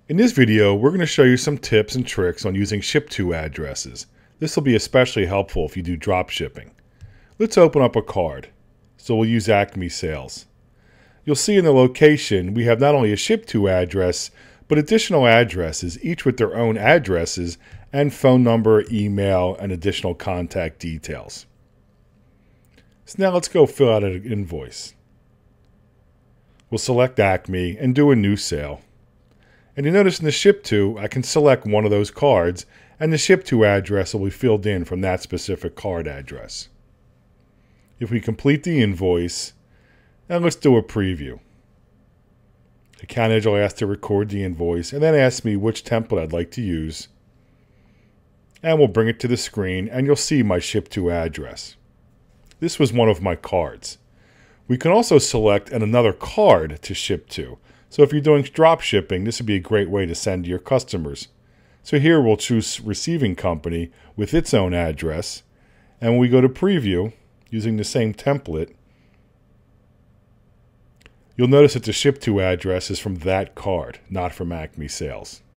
In this video, we're going to show you some tips and tricks on using ship-to addresses. This will be especially helpful if you do drop shipping. Let's open up a card. So we'll use Acme Sales. You'll see in the location we have not only a ship-to address, but additional addresses, each with their own addresses and phone number, email, and additional contact details. So now let's go fill out an invoice. We'll select Acme and do a new sale. And you notice in the ship to, I can select one of those cards, and the ship to address will be filled in from that specific card address. If we complete the invoice, now let's do a preview. Account agent will ask to record the invoice and then ask me which template I'd like to use. And we'll bring it to the screen and you'll see my ship to address. This was one of my cards. We can also select another card to ship to. So if you're doing drop shipping, this would be a great way to send to your customers. So here we'll choose receiving company with its own address. And when we go to preview, using the same template, you'll notice that the ship to address is from that card, not from Acme Sales.